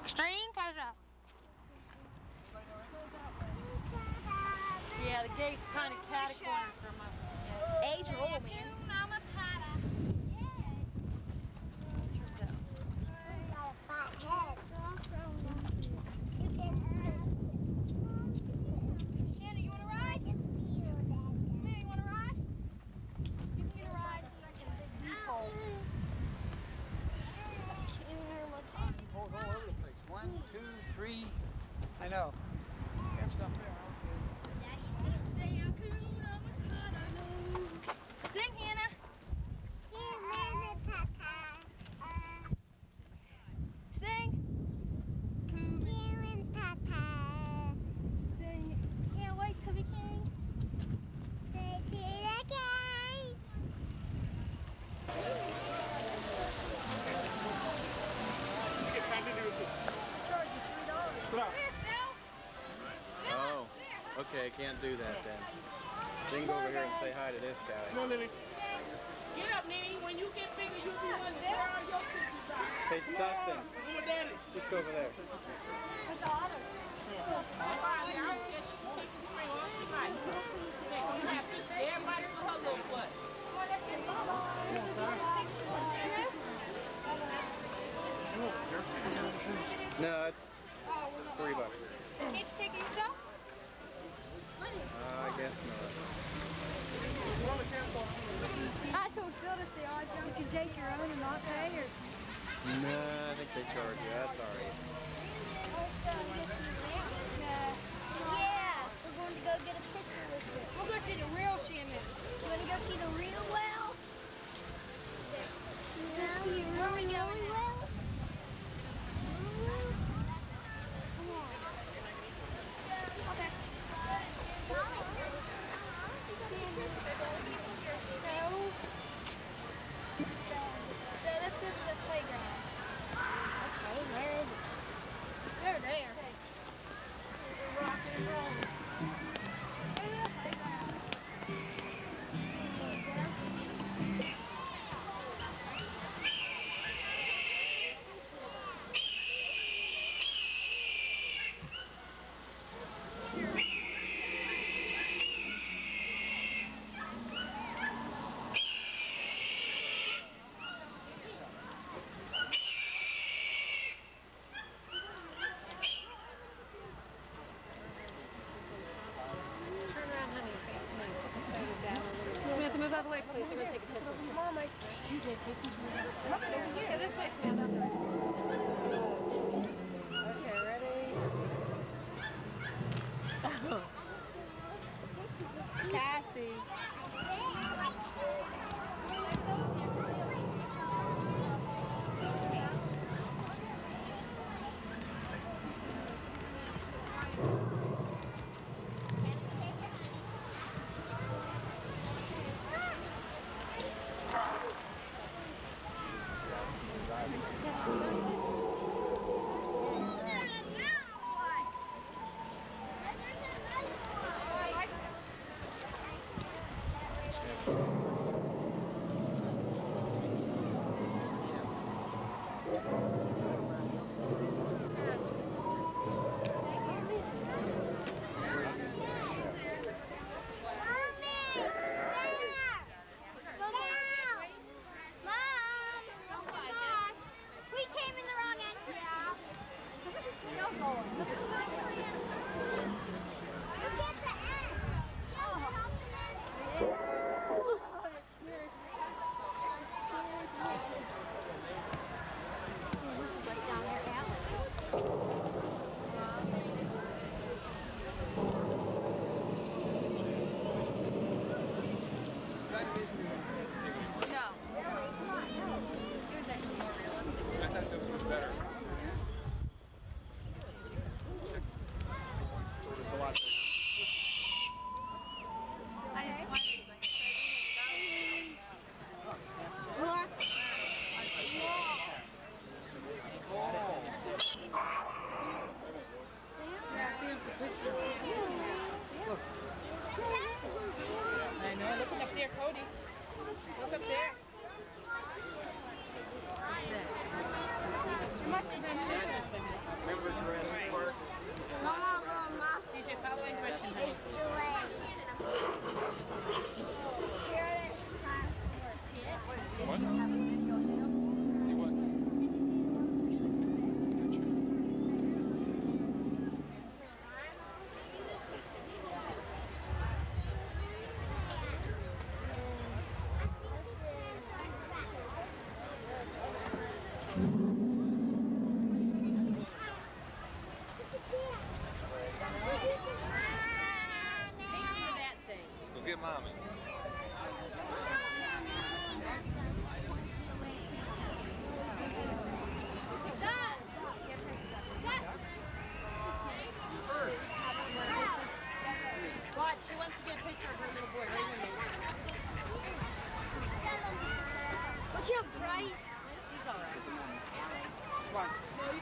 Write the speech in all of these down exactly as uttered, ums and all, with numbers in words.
String, close it up. Yeah, the gate's kind of catty-cornered from us. A's roll, man. Hannah, you want to ride? Hannah, you want to ride? You can get a ride. Poles all over the place. One, two, three. I know. Have stuff there. Sing, Hannah. Sing. Can't wait till we can. Oh, okay, can't do that then. You can go over here and say hi to this guy. Come on, Lily. Get up, Nene. When you get bigger, you'll be one to wear all your pictures out. Hey, Dustin, Go with Daddy. just go over there. What's the otter? Bye, now. Yes, she can take the string off tonight. Hey, come have pictures. Everybody with her little butt. Come on, let's get some. Let's get some pictures. No, it's three bucks. Can't you take it yourself? Uh, I guess not. I told Phil to say, oh, you can take your own and not pay, or? No, I think they charge you. That's all right. Yeah, we're going to go get a picture with it. We'll go see the real Shaman. You want to go see the real well? Where are we going? Well? Okay. No. So let's go to the playground. Okay, where is it? They're there. We're rocking and rolling. Go to the playground.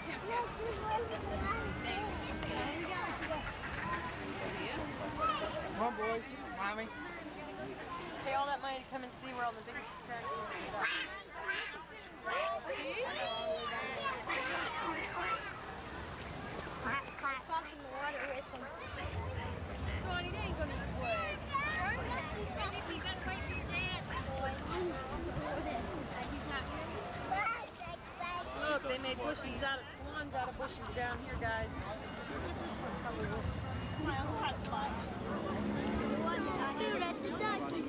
Come on, boys. Mommy. Pay all that money to come and see we're on the biggest attraction. Talk in the water with him. Sonny, they ain't gonna eat wood. Look, they made bushes out of swans out of bushes down here, guys. Food at the duckies.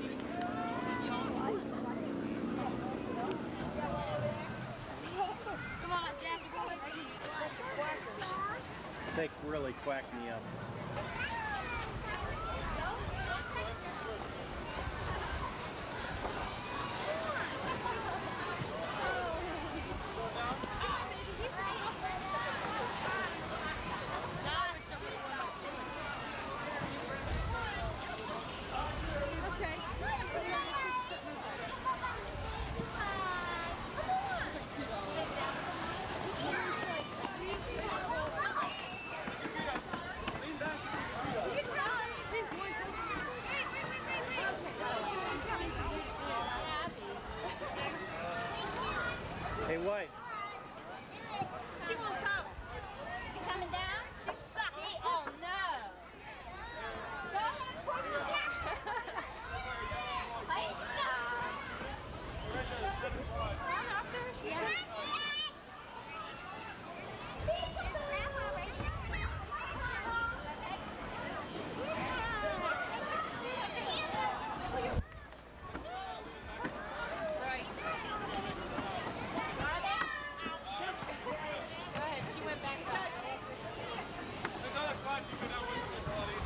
Come on, Jackie boy. They really quacked me up. Hey, White. She won't come. She coming down? She's stuck. See? Oh no. Go ahead, push it down. Wait, Run up there. She no. Right. Go ahead. She went back up. There's other slots you can have with this, buddy.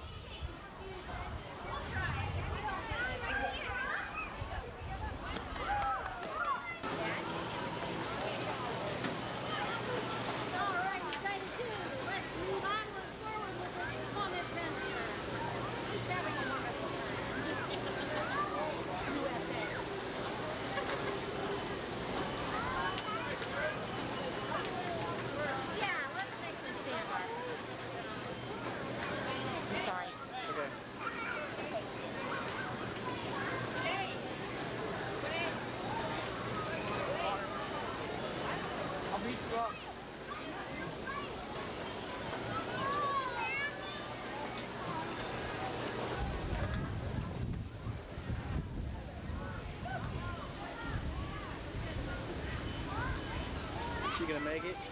Sorry. Okay. I'll beat you up. Is she gonna make it?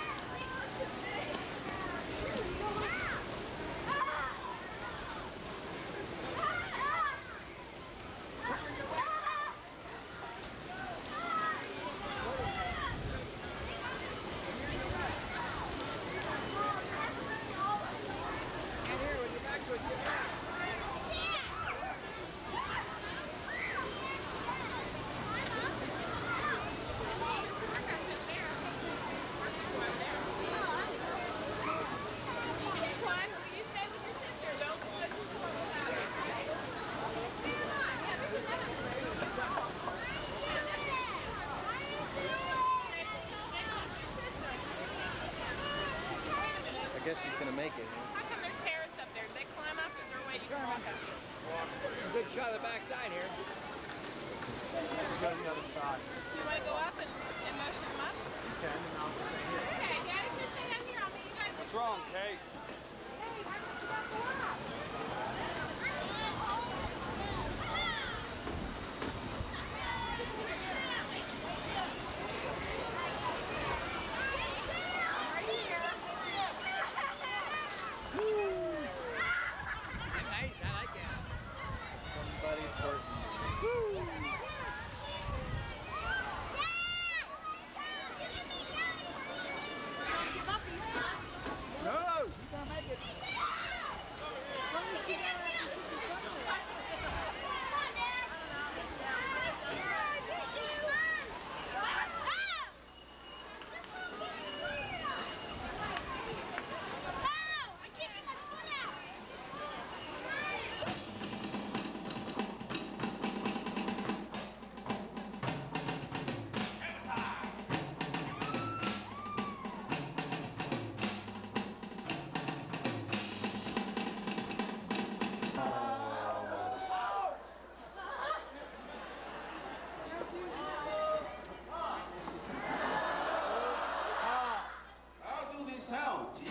I guess she's gonna make it. How come there's parrots up there? Do they climb up? Is there a way you can walk up here? Good shot of the backside here. Got another shot. Do you want to go up and, and motion them up? You can, and I'll stay here. Okay, Daddy's gonna stay down here. I'll meet you guys. What's wrong, Kate? Hey, why don't you not go up? Nice, I like that. Somebody's hurting. on, Chief.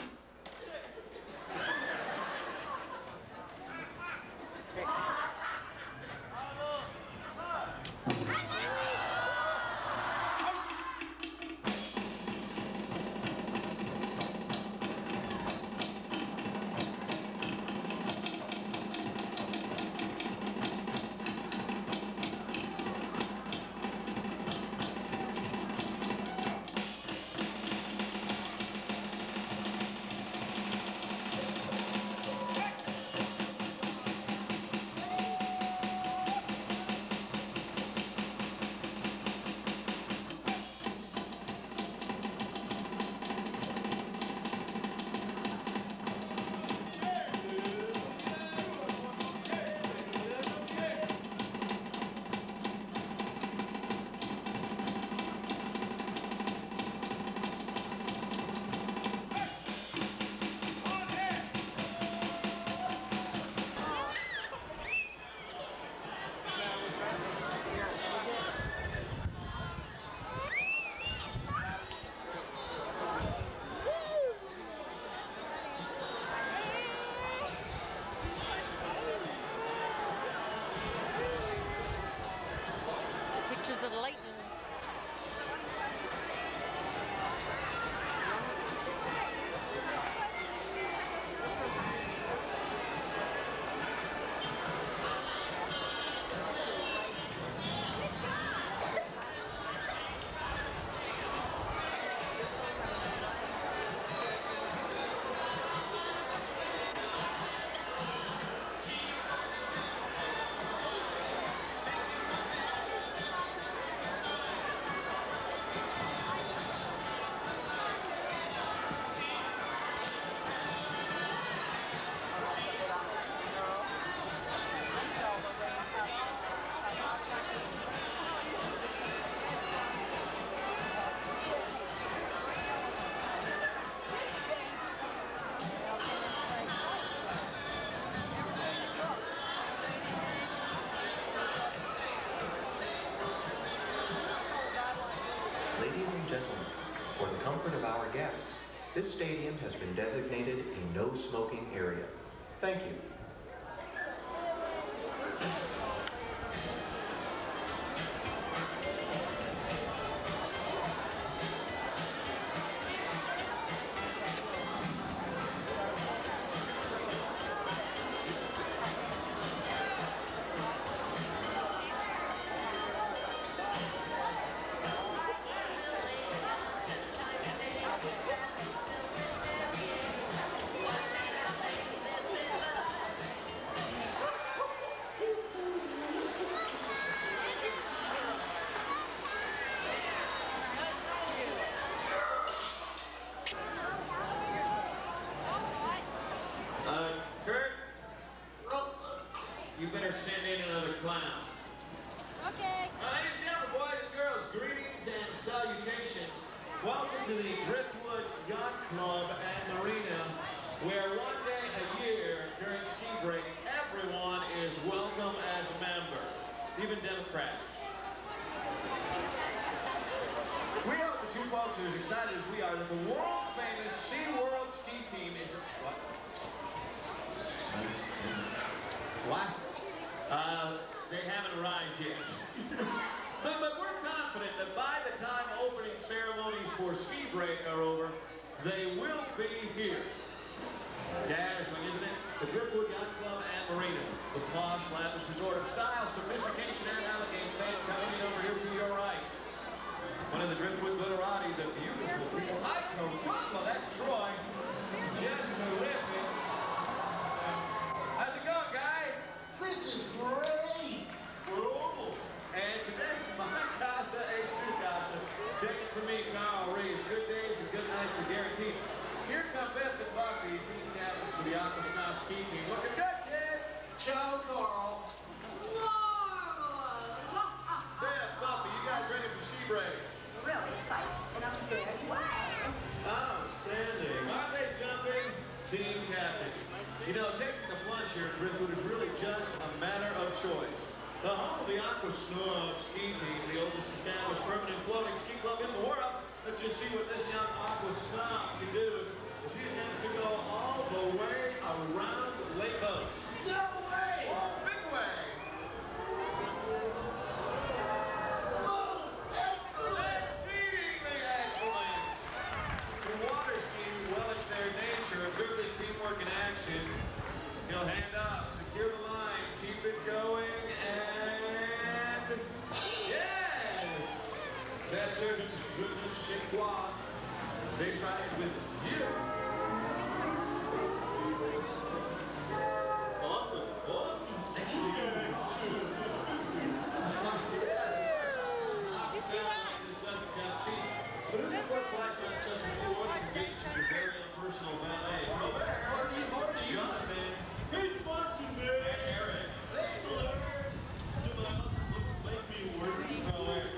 Pictures of the lightning. Ladies and gentlemen, for the comfort of our guests, this stadium has been designated a no smoking area. Thank you. Uh, Kurt, you better send in another clown. Okay. Uh, ladies and gentlemen, boys and girls, greetings and salutations. Welcome to the Driftwood Yacht Club and Marina, where one day a year during ski break, everyone is welcome as a member, even Democrats. We hope that you folks are as excited as we are that the world-famous SeaWorld ski team is... What? What? Uh, they haven't arrived yet. but, but we're confident that by the time opening ceremonies for ski break are over, they will be here. Dazzling, isn't it? The Driftwood Yacht Club and Marina. The posh, lavish resort of style, sophistication, and elegance. And coming in over here to your right. One of the Driftwood Glitterati, the beautiful people. Hi, Coco. That's Troy. Just terrific. How's it going, guy? This is great. Cool. And today, my casa es su casa. Take it from me, Carl Reed. Good days and good nights are guaranteed. Here come Beth and Buffy, team captains for the Aqua Snob ski team. Looking good, kids. Ciao, Carl. Beth, Buffy, you guys ready for ski break? Really excited, and I'm very well. Outstanding. Aren't they something? Team captains. You know, taking the plunge here at Driftwood is really just a matter of choice. The home of the Aqua Snob ski team, the oldest established permanent floating ski club in the world, Let's just see what this young aqua snob can do as he attempts to go all the way around Lake Oaks. No way! Oh, big way! Most excellent! Exceedingly excellent! To water skiing, well, it's their nature. Observe this teamwork in action. He'll hand up, secure the line, keep it going, and yes! That's it. Goodness, Chinois. They try it with you. Awesome! Awesome! Excellent. This doesn't come cheap. But who would put price on such a cool engagement to the very impersonal ballet? Over there. Hardy, Hardy! Jonathan. Hey, Bunsen, man! Hey, Eric. Hey, look! Do my husband make me work? Oh, Eric.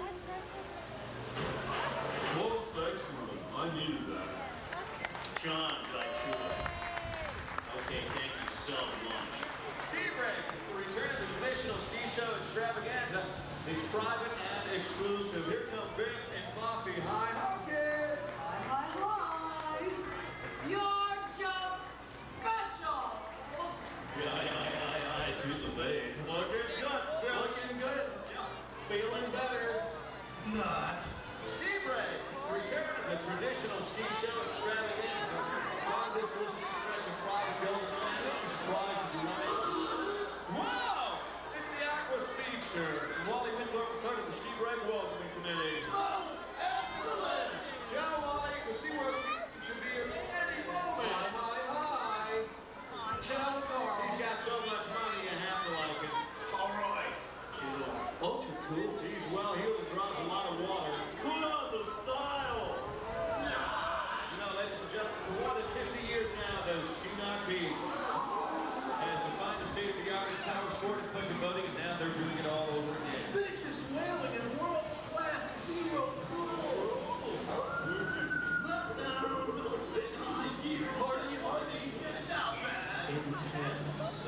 Most excellent. I needed that. John, but I should. Okay, thank you so much. Ski Break. It's the return of the traditional ski show extravaganza. It's private and exclusive. Here come Biff and Buffy. Hi, Hawkins. Hi, hi, hi. You're just special. Yeah, yeah, yeah, yeah. It's who's the babe. Looking good, Bill. Looking good. Feeling better. Not. Ski Break. It's the return of the traditional ski show extravaganza. On this listening stretch of private golden sand, I'm surprised to be right. Wow! It's the Aqua Speedster. And Wally Winthorpe, part of the Ski Break Welcoming Committee. Most excellent! Ciao, Wally. The SeaWorld ski should be here any moment. Hi, hi, hi! Ciao, Carl! He's got so much money, you have to like him. All right. Ultra cool. He's well heeled and draws a lot of water. Put on the style! You know, ladies and gentlemen, for more than fifty years now, the Ski Nautique has defined the state-of-the-art in power sport and pleasure boating, and now they're doing it all over again. Vicious whaling and world-class zero cool! Let down! Hardy, Hardy! Now, man! Intense.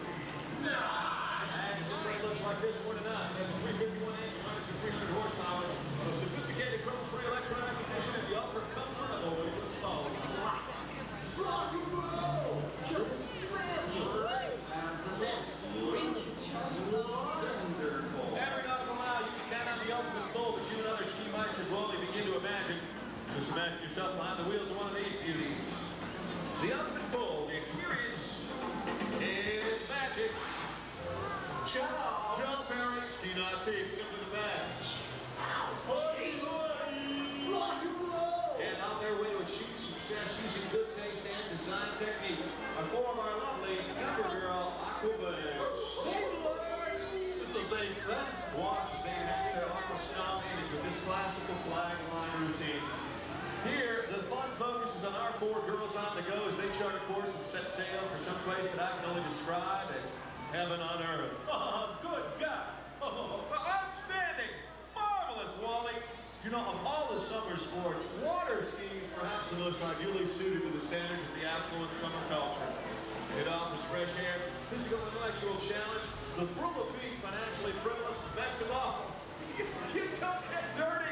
And it looks like this one tonight. That's a three fifty-one engine, minus a three hundred horsepower, a sophisticated trouble-free electronic ignition, and the ultra-comfortable way to stall. Rock and roll! Just fabulous! That's really just wonderful! Every nautical mile, you can count on the ultimate pull that you and other ski meisters will only begin to imagine. Just imagine yourself behind the wheels of one of these beauties. The ultimate pull, the experience is magic. Ciao! Joe Perry, Ski Nautique, simply the best. Hardy, Hardy! Rock and roll! And on their way to achieve success using good taste and design technique are four of our lovely Covergirl Aquabirds. It's a big fence. Watch as they enhance their aqua style image with this classical flag line routine. Here, the fun focuses on our four girls on the go as they chart a course and set sail for some place that I can only describe as heaven on earth. Oh, good God! Oh, outstanding! Marvelous, Wally! You know, of all the summer sports, water skiing is perhaps the most ideally suited to the standards of the affluent summer culture. It offers fresh air, physical and intellectual challenge, the thrill of being financially frivolous, and best of all, you don't get dirty!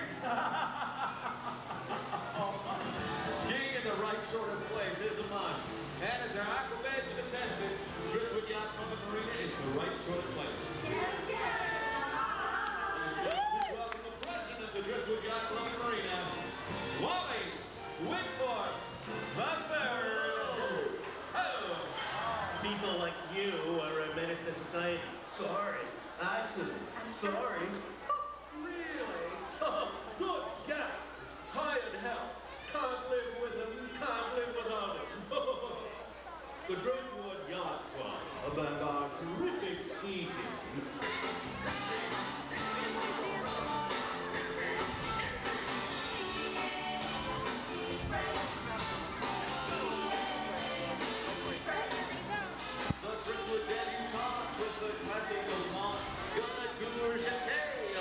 Skiing in the right sort of place is a must. And as our aquabeds have attested, Driftwood Yacht Club and Marina is the right sort of place. Ladies and gentlemen, please welcome the president of the Driftwood Yacht Club and Marina, Wally Winthorpe, the third. Oh. People like you are a menace to society. Sorry. Accident. Sorry. Really? Oh, good God! High in hell. Can't live with him, can't live without him. The Driftwood Yacht Club and our terrific ski team. The Driftwood debutantes with the classic goes on. Good tour, Jeté.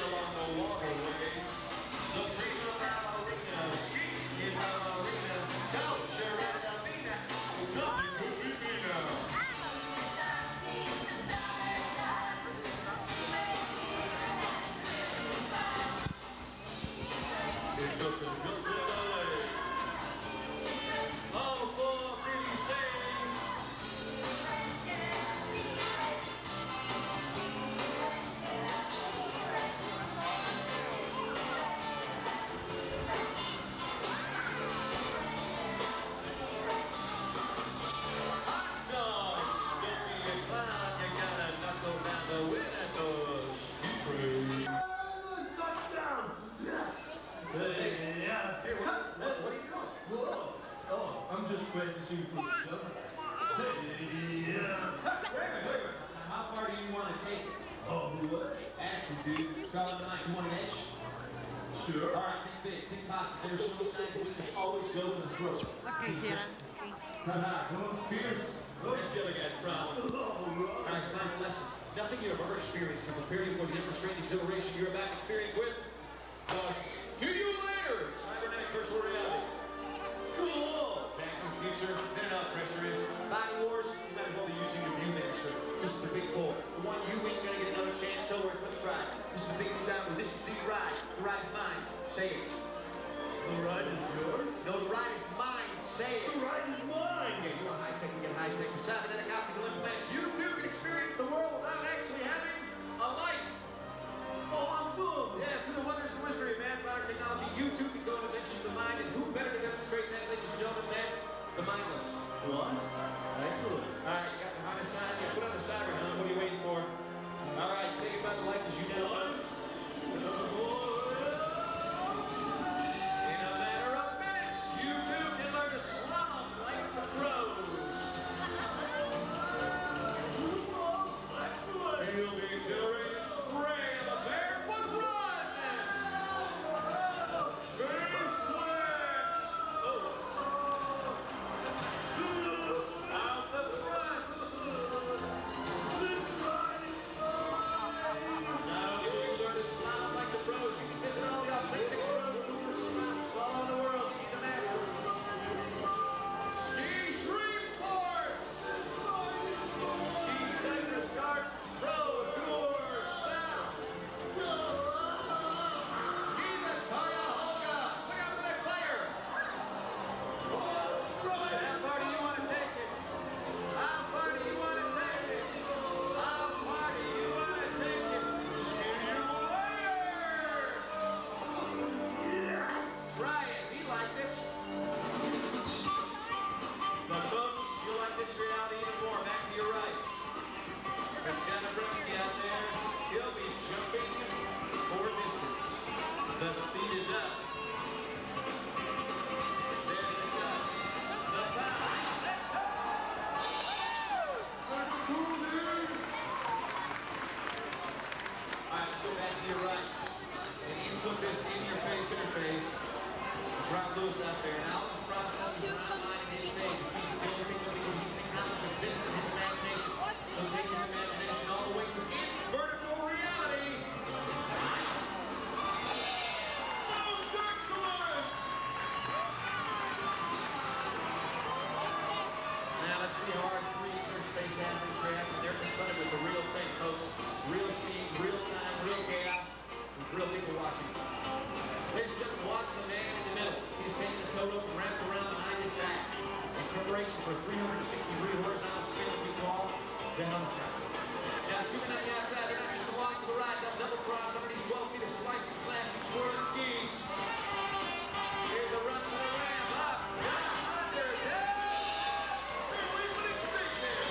ready to see for the jump? Yeah. Wait, wait, wait. How far do you want to take it? Oh, what? Attitude, dude. Solid mind. You want an edge? Sure. All right, think big. Think positive. There's no signs of weakness. Always go for the throat. Okay, Jenna. Haha, going fierce. That's the other guy's problem. All right, final lesson. Nothing you have ever experienced can prepare you for the unrestrained exhilaration you're about to experience with the Stimulator Cybernetic Virtual Reality. Cool! Back in the future, then enough pressure is. Body Wars, you might as well be using your view master. This is the big pull. The one you ain't gonna get another chance, so where Eclipse Ride. This is the big move down. This is the ride. The ride is mine. Say it. The ride is yours? No, the ride is mine. Say it. The ride is mine. Yeah, you want high tech, you get high tech. With cybernetic optical implants, you too can experience the world without actually having a life. Awesome! Yeah, through the wonders and wizardry of math, modern technology, you too can go into dimensions of the mind, and who better to demonstrate that, ladies and gentlemen, than the mindless? What? Excellent. All right, you got the harness on. Yeah, put on the cyber helmet. What are you waiting for? All right, say goodbye to life as you know it. In a matter of minutes, you too can learn to slalom like the pros. Feel the exhilarating spray of a barefoot run. Face flex. Oh. Out the front. This ride is fun. Not only will you learn to slalom like the pros, you can visit all the authentic pro tours slaloms all over the world. Ski the master. Ski Stream Sports. Ski Cypress Gardens Pro Tour South. Ski the Cuyahoga. Look out for that fire. How far do you want to take it? How far do you want to take it? How far do you want to take it? Simulator! Try it. We liked it. But folks, you like this reality even more. Back to your rights. There's John Abramsky out there. He'll be jumping for distance. The speed is up. There's the touch. The bounce. All right, let's go back to your rights. And input this in your face interface. It's Rob Lewis out there. Now this process is around mind in any phase. It means the only thing nobody can think knowledge exists in his imagination. He'll take his imagination all the way to vertical reality. Most excellent! Now let's see how our three inner space athletes react when they're confronted with the real thing, folks. Real speed, real time, real chaos, with real people watching. Ladies and gentlemen, watch the man in the middle. He's taking the toe rope and wrapped around behind his back in preparation for a three hundred sixty degree horizontal spin that we call the helicopter. Now, two men on the outside, they're not just along for the ride. They'll double cross underneath twelve feet of slicing, slashing, swirling skis. Here's the run for the ramp. Up, down, under, down. Here we put it straight there.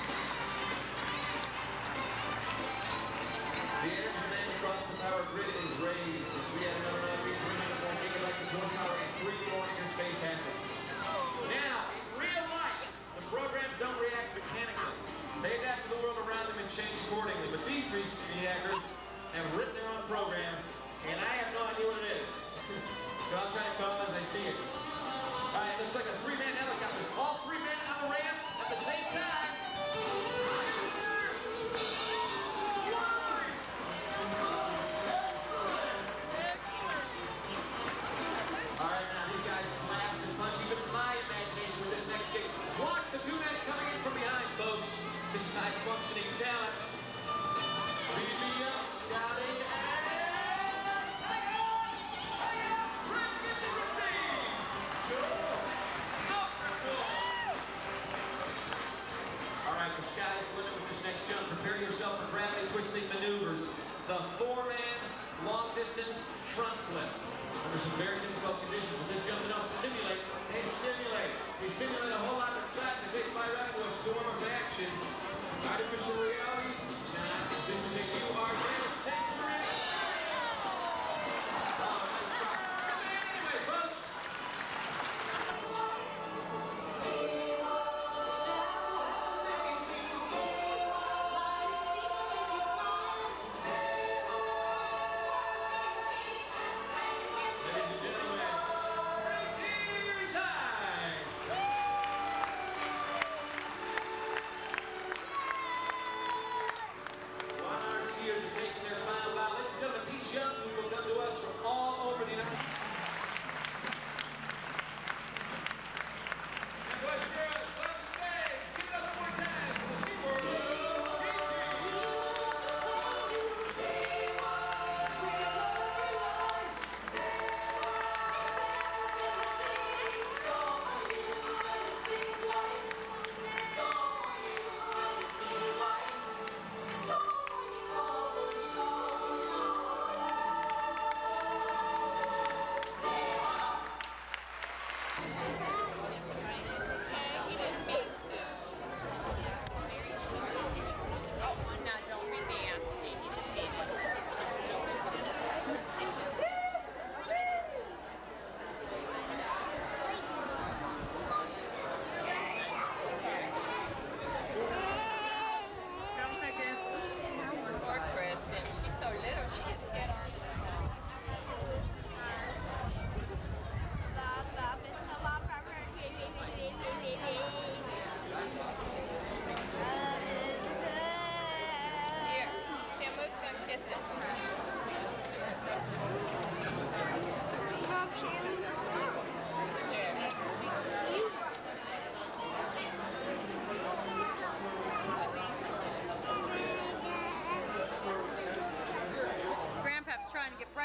The energy demand across the power grid is raised as we have another three hundred more gigabytes of horsepower and three more inner space hackers. Now, in real life, the programs don't react mechanically. They adapt to the world around them and change accordingly. But these three speed hackers have written their own program, and I have no idea what it is. So I'll try to call it as I see it. All right, it looks like a three-man helicopter. All three men on the ramp at the same time. All right, now these guys blast and punch even my imagination with this next gig. Watch the two men coming in from behind, folks. This is high-functioning talent. Beat me up, Scotty. Transmission received. All right, the sky's the limit with this next jump. Prepare yourself for gravity-twisting maneuvers. The four-man long-distance front flip. Under some very difficult conditions. With this jump, they don't simulate, they stimulate. They stimulate a whole lot of excitement. They fly right into a storm of action. Artificial reality? Nah, this is a U R sensory experience. Oh, nice try. Come in anyway, folks.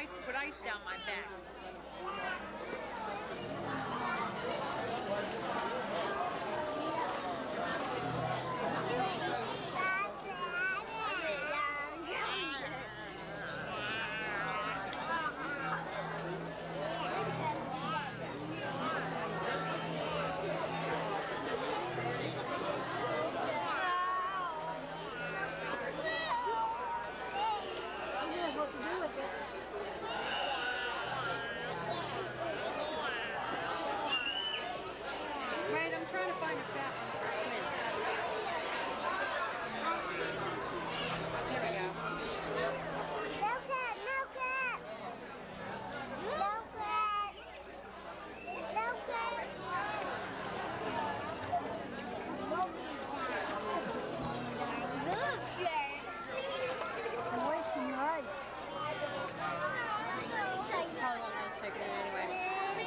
ice to put ice down my back. Wait, I'm trying to find a fat one. Here we go. Milk it, milk it. Milk it. Milk it. Milk it. I'm wasting your ice. Probably won't let us take it anyway.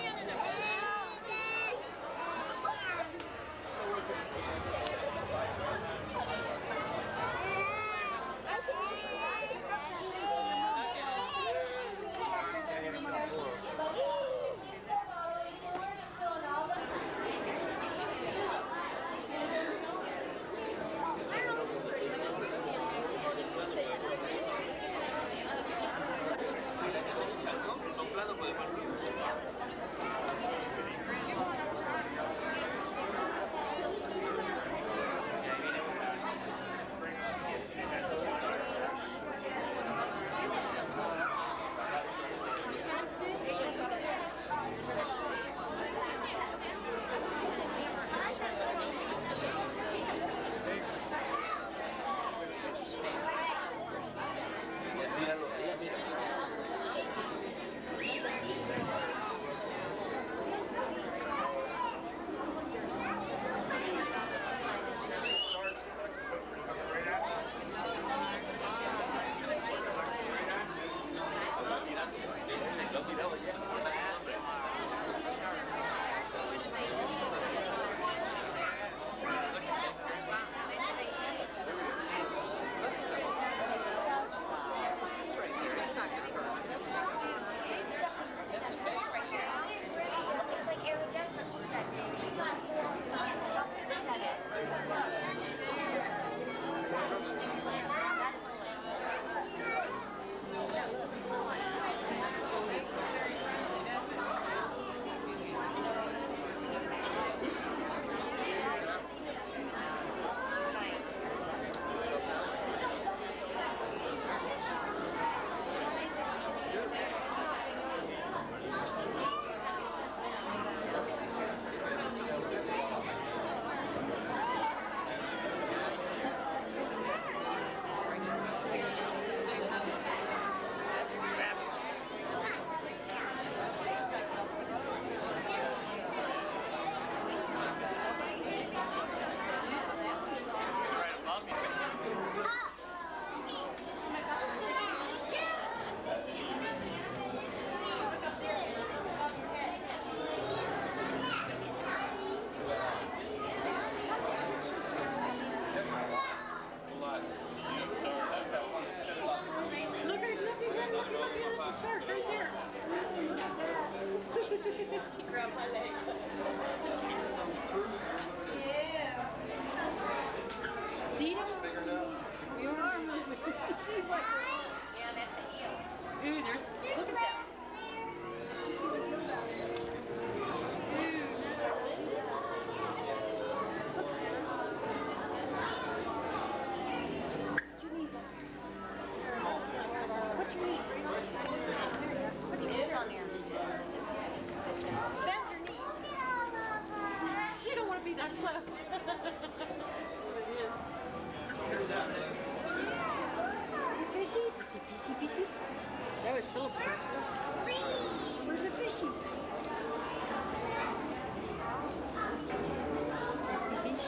She grabbed my leg. Yeah. See them? We are moving. She's like, Yeah, that's an eel. Ooh, there's, look at that. put your knees right on there. Put your knees on there. Bend your knee. She don't want to be that close. That's what it is. Fishies? Is it fishy fishy? That was Philip's first. Where's the fishies? Fish.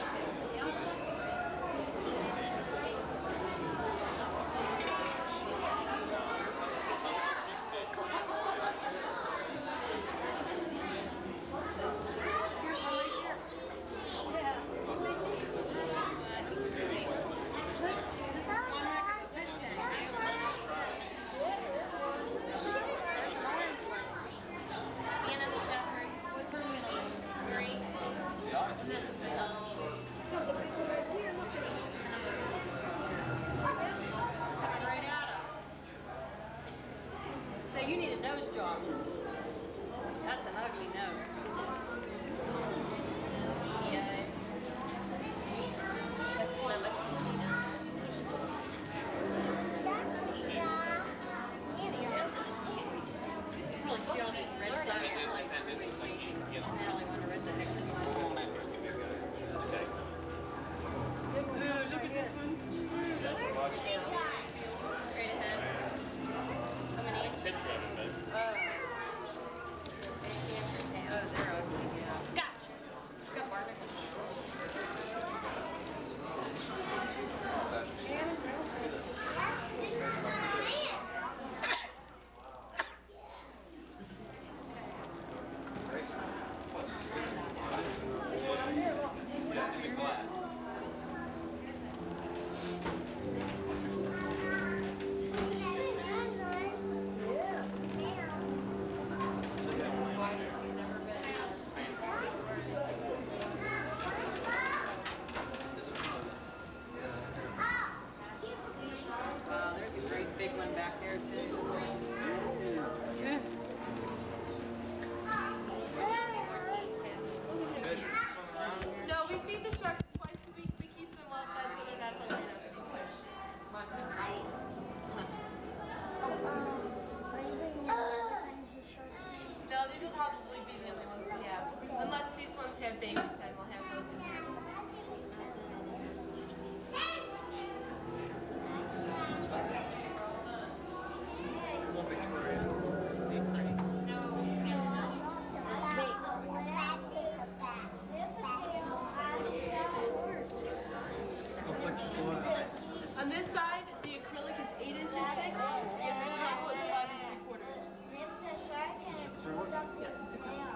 On this side, the acrylic is eight inches thick, and the table is five and three quarter inches. Lift the shark and it pulled up Yes, it's a tail.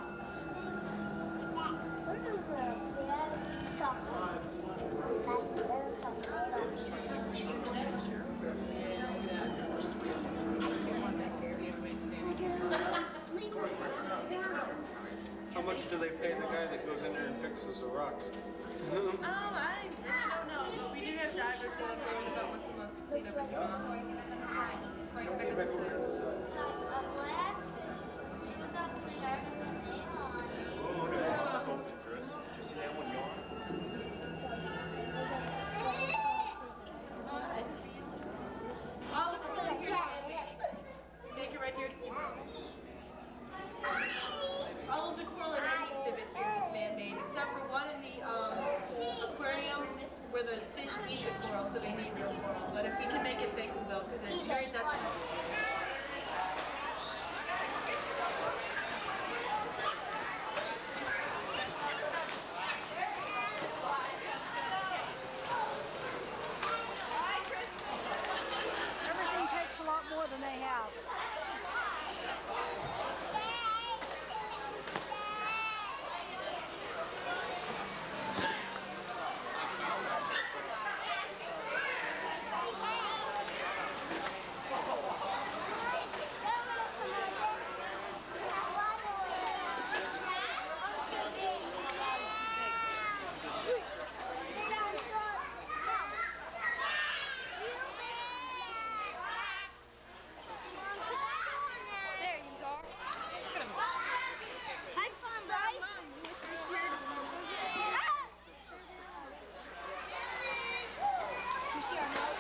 What is a soccer? That's a little How much do they pay the guy that goes in there and fixes the rocks? Um, I really don't know. We do have divers that go in about once a month to clean everything off. Oh, look at that sculpture, Chris. Did you see that one yawn? All of the coral here is man-made. Take it right here to see. All of the coral in any exhibit here is man-made, except for one in the um, aquarium where the fish eat the coral, so they need real coral. But if we can make it fake, we will, because it's very detrimental. Everything takes a lot more than they have. There you are. Have fun, Bryce. You see our note?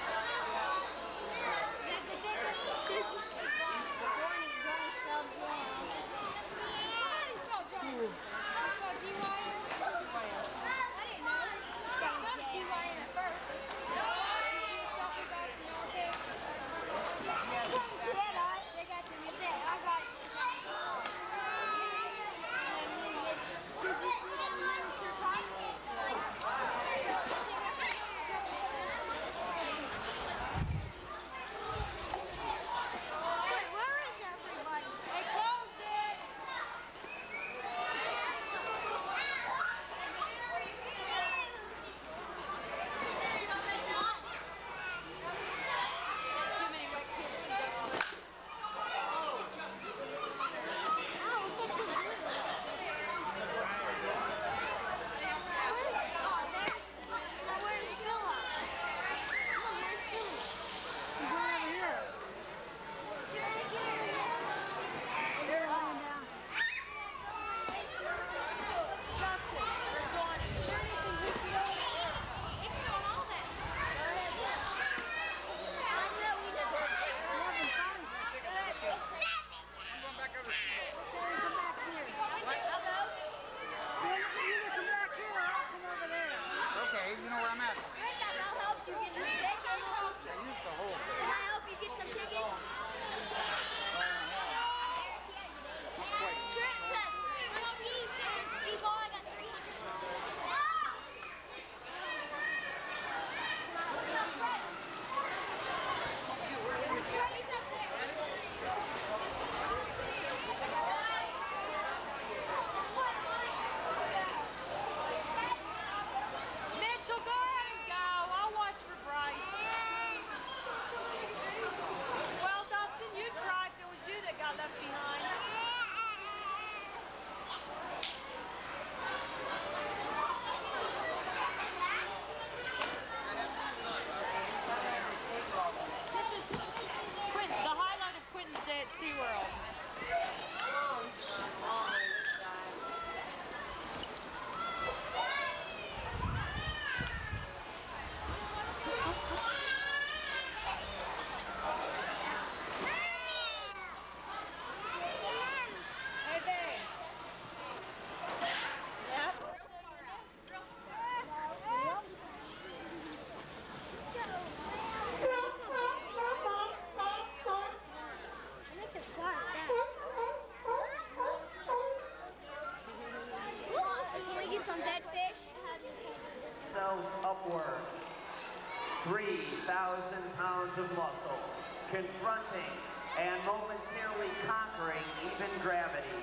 Some dead fish. So upward. three thousand pounds of muscle, confronting and momentarily conquering even gravity.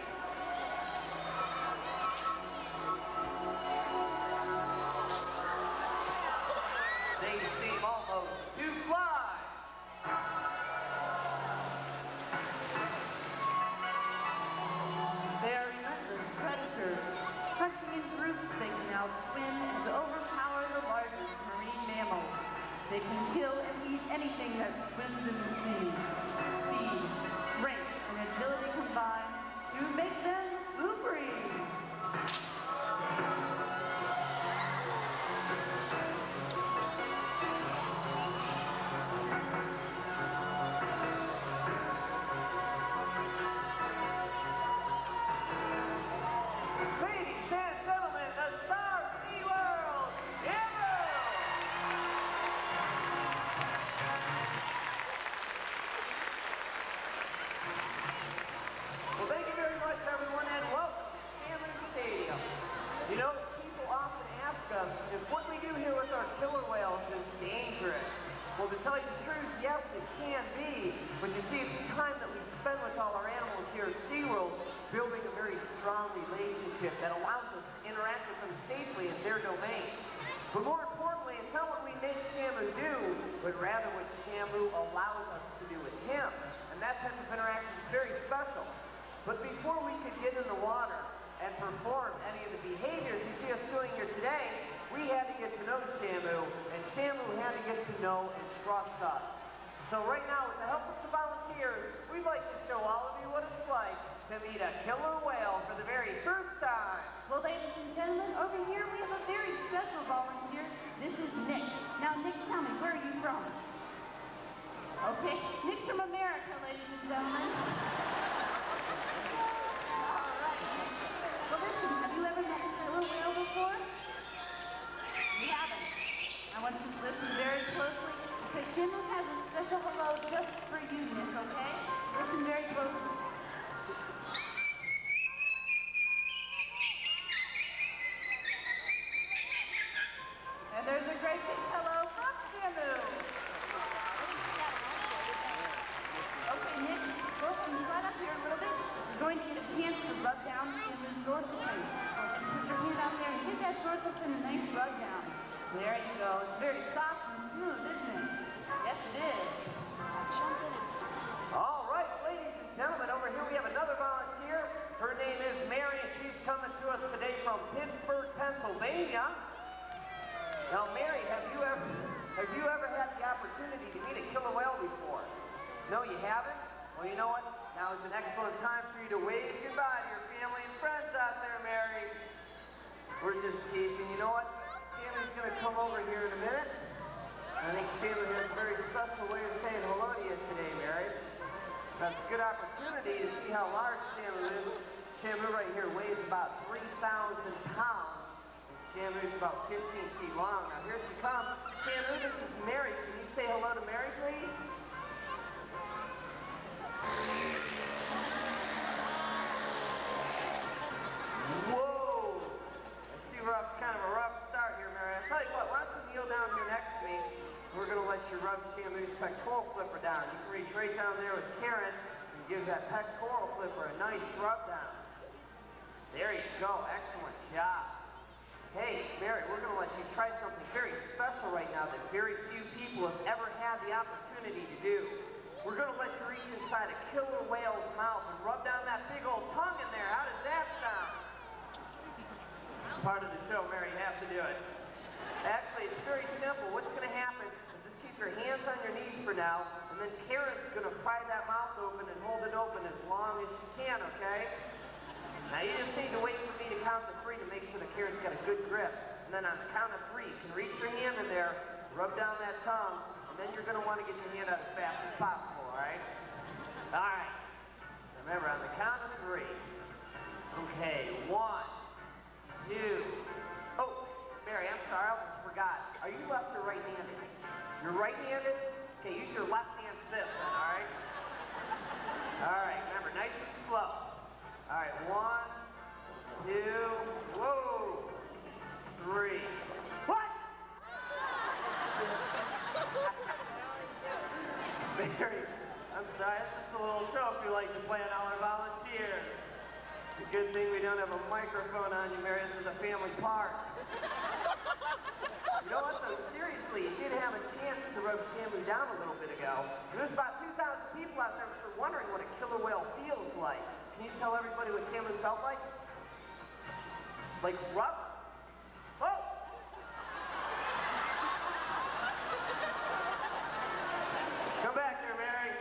They seem almost to fly. They are relentless predators. Hunting in groups, they can outswim and overpower the largest marine mammals. They can kill and eat anything that swims in the sea. Speed, strength, and agility combine to make them slippery. Ladies and gentlemen, the star of SeaWorld, Shamu! Well, thank you very much, everyone, and welcome to Shamu Stadium. You know, people often ask us if what we do here with our killer whales is dangerous. Well, to tell you the truth, yes, it can be. But you see, it's the time that we spend with all our animals here at SeaWorld building a very strong relationship that allows us to interact with them safely in their domain. But more importantly, it's not what we make Shamu do, but rather what Shamu allows us to do with him. And that type of interaction is very special. But before we could get in the water and perform any of the behaviors you see us doing here today, we had to get to know Shamu, and Shamu had to get to know and trust us. So right now, with the help of the volunteers, we'd like to show all of you what it's like to meet a killer whale for the very first time. Well, ladies and gentlemen, over here we have a very special volunteer. This is Nick. Now, Nick, tell me, where are you from? Okay, Nick's from America, ladies and gentlemen. All right. Well, listen, have you ever met a killer whale before? You haven't. I want you to listen very closely, because Shamu has a special hello just for you, Nick, okay? Listen very closely. And there's a great big hello from Shamu. Okay, Nick, go ahead and slide up here a little bit. You're going to get a chance to rub down Shamu's dorsal fin. And put your hand out there and hit that dorsal fin a nice rub down. There you go. It's very soft and smooth, isn't it? Yes, it is. All right, ladies and gentlemen, over here we have another volunteer. Her name is Mary, and she's coming to us today from Pittsburgh, Pennsylvania. Now, Mary, have you ever have you ever had the opportunity to meet a killer whale before? No, you haven't? Well, you know what? Now is an excellent time for you to wave goodbye to your family and friends out there, Mary. We're just teasing. You know what? Sammy's going to come over here in a minute. I think Sammy has a very special way of saying hello to you today, Mary. That's a good opportunity to see how large Shamu is. Shamu right here weighs about three thousand pounds. Shamu's about fifteen feet long. Now here she comes. Shamu, this is Mary. Can you say hello to Mary, please? Whoa! I see we're off to kind of a rough start here, Mary. I'll tell you what, why don't you kneel down here next to me. We're going to let you rub Shamu's pectoral flipper down. You can reach right down there with Karen and give that pectoral flipper a nice rub down. There you go. Excellent job. Hey, Mary, we're going to let you try something very special right now that very few people have ever had the opportunity to do. We're going to let you reach inside a killer whale's mouth and rub down that big old tongue in there. How does that sound? Part of the show, Mary, you have to do it. Actually, it's very simple. What's going to happen is just keep your hands on your knees for now, and then Karen's going to pry that mouth open and hold it open as long as she can, okay? Now you just need to wait for me to count to three to make sure that Karen's got a good grip. And then on the count of three, you can reach your hand in there, rub down that tongue, and then you're going to want to get your hand out as fast as possible, all right? All right. Remember, on the count of three. Okay, one, two. Oh, Mary, I'm sorry, I almost forgot. Are you left or right-handed? You're right-handed? Okay, use your left hand for this one, all right? All right, remember, nice and slow. All right, one, two, whoa, three. What? sorry. It's just a little joke we like to play on all our volunteers. It's a good thing we don't have a microphone on you, Mary. This is a family park. You know what, though? Seriously, you did have a chance to rub Stanley down a little bit ago. There's about two thousand people out there for wondering what a killer whale feels like. Can you tell everybody what Stanley felt like? Like rough? Whoa! Come back here, Mary.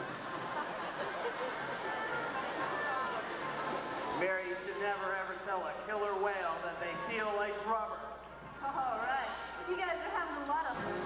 Mary, you should never ever tell a killer whale that they feel like rubber. All right. You guys are having a lot of fun.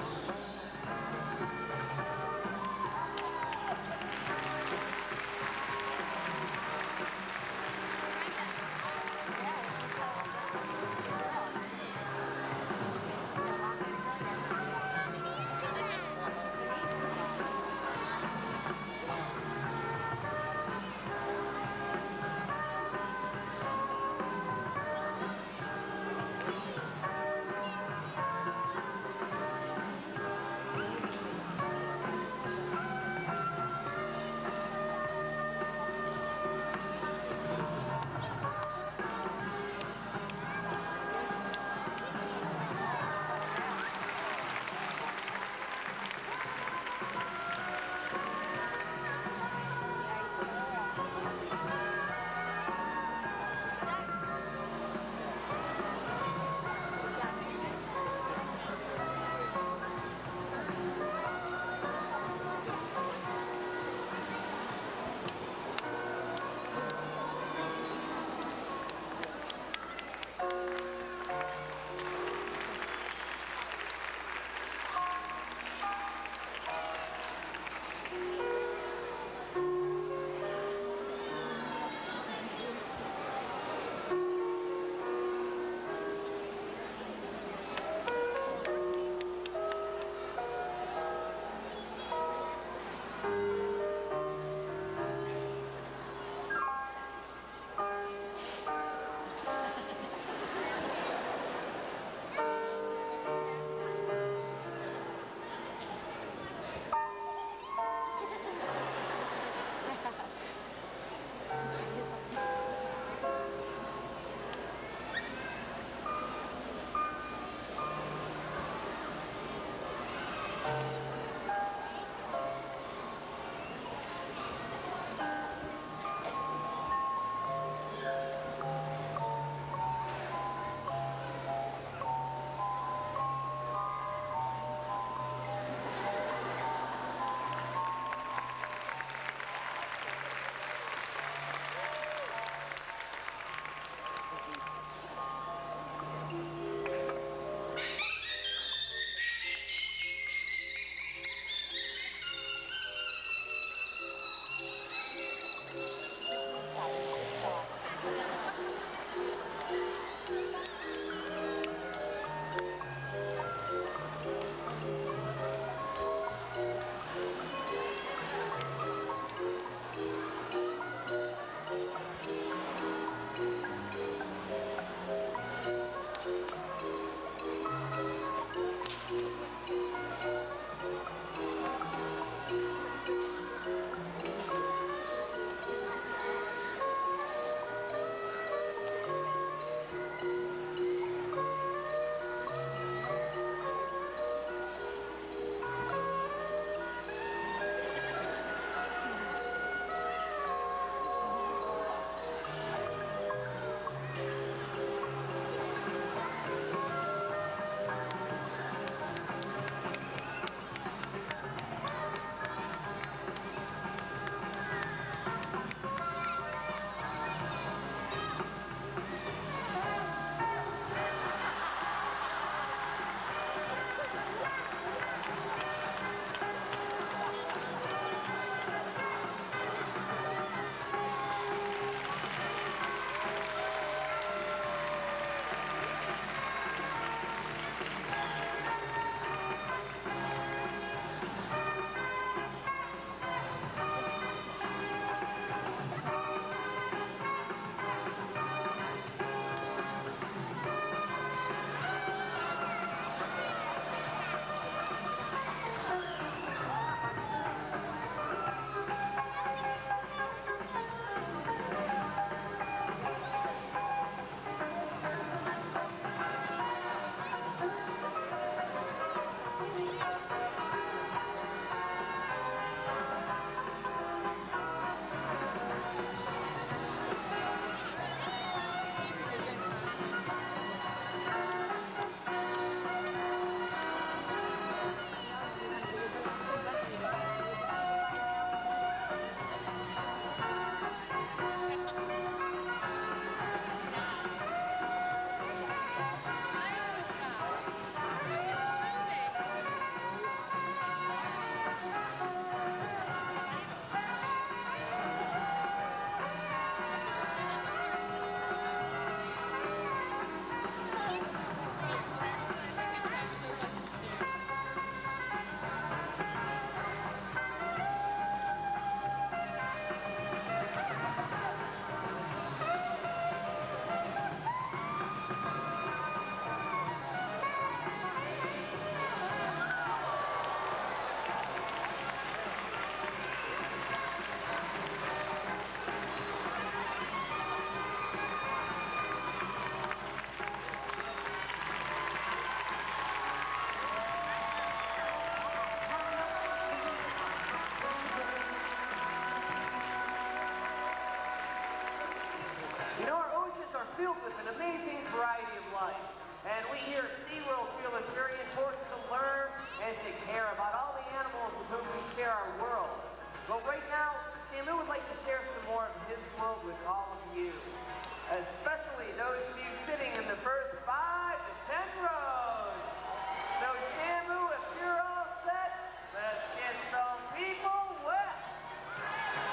filled with an amazing variety of life. And we here at SeaWorld feel it's very important to learn and to care about all the animals with whom we share our world. But right now, Samu would like to share some more of his world with all of you, especially those of you sitting in the first five to ten rows. So Samu, if you're all set, let's get some people wet.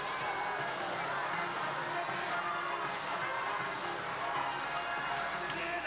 Yeah!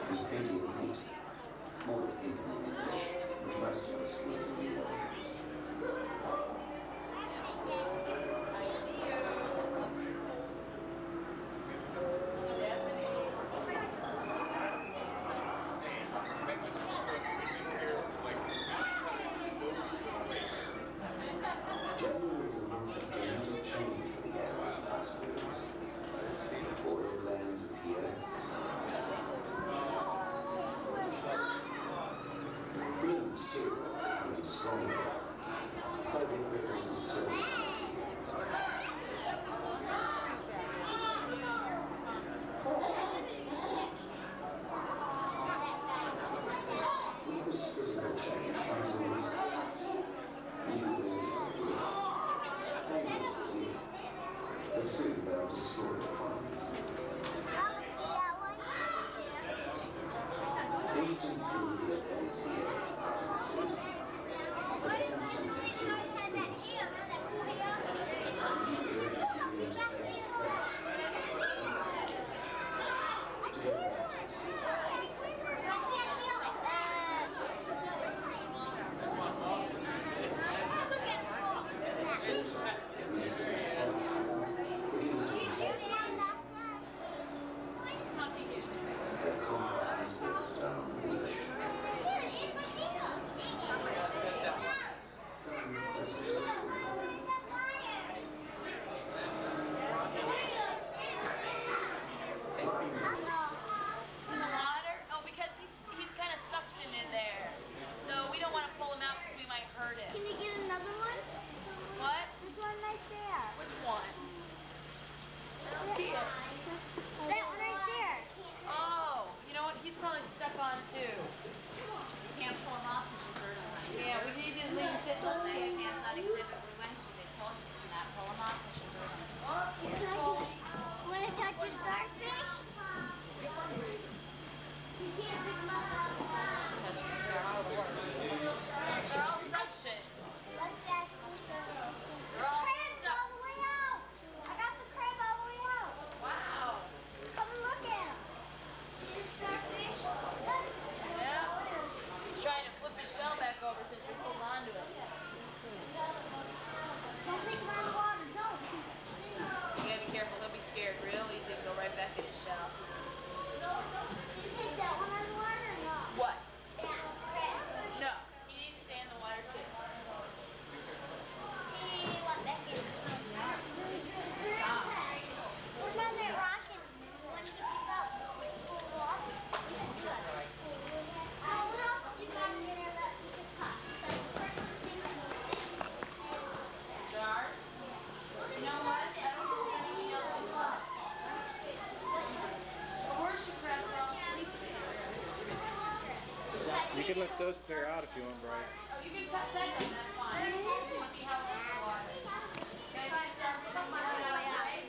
There's a painting of meat, molded into the dish, which most of us easily know. January is a month of dramatic change for the Atlas hospitals. The borderlands appear. Freedom still becoming stronger. I think that this is still. With this physical change comes a resistance. New wages appear. Painless is evil. But soon they'll destroy the farm. Instant proof that there is here out of the sea. But instant is soon its peace. New urges begin to take its place. To go back to the sea. In the water? Oh, because he's he's kind of suctioned in there. So we don't want to pull him out because we might hurt him. Can you get another one? What? This one right there. Which one? I don't see it. That one right there. Oh, you know what? He's probably stuck on too. You can't pull them off because you hurt them, honey. Yeah, we need to leave it sit The on last chance that exhibit we went to, they told you do not pull them off because you hurt them. Oh, careful. Want to touch your starfish? You can't pick them up. Touch the star. They're all suction. Let's ask them something. They're all Crab's stuck. all the way out. I got the crab all the way out. Wow. Come and look at him. See the starfish? Look. Yeah. He's trying to flip his shell back over since you're holding on to it. Don't take him out of the water. Don't. You gotta be careful. He'll be scared real easy and go right back in his shell. Did you take that one out of the water or not? What? That crab. No. He needs to stay in the water too. He went back in. Look on that rock and when he gets up, just like pull it off. It's good. Oh, what else you got in there that we could cut? Jars? You know what? I don't think anything else is left. But where's your crab? They're all sleeping. You can lift those clear out if you want, Bryce. Oh, you can touch that down, that's fine. Let me help with the water. Guys, I start with something like that, right?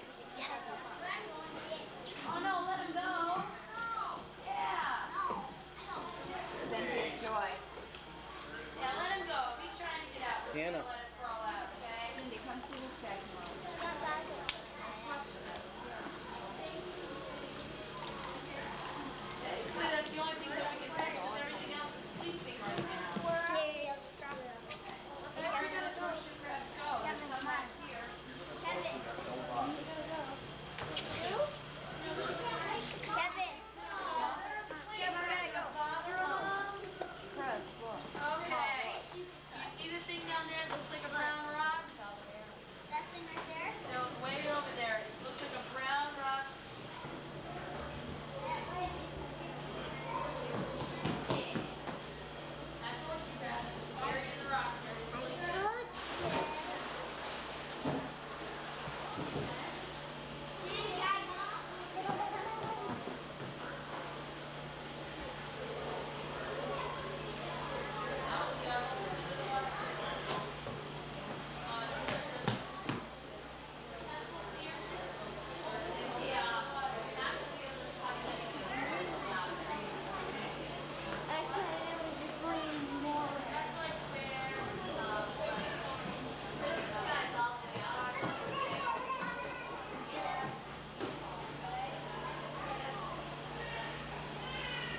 Oh no, let him go. Yeah. Then here's Joy. Yeah, let him go. He's trying to get out. We're Hannah. gonna let it crawl out, okay? Cindy, come see this guy tomorrow. Basically, that's the only thing that we can touch because everything else is sleeping right now. That's where the first crab go. There's some right here. Kevin.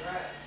right.